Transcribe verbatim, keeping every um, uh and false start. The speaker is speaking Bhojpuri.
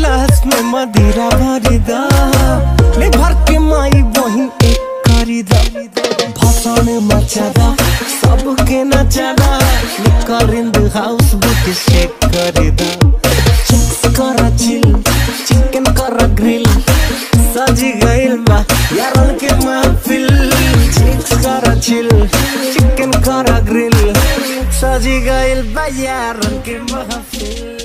गिलास में मदिरा भरी दा ले भर के माई बहिन एक करी दा भसान मचा दा सबके नचा दा लिकर इन द हाउस बुक शेक करी दा चिक्स करा चिल चिकन करा ग्रिल सजी गइल बा यारन के महफिल चिक्स करा चिल चिकन करा ग्रिल सजी गइल बा यारन के महफिल।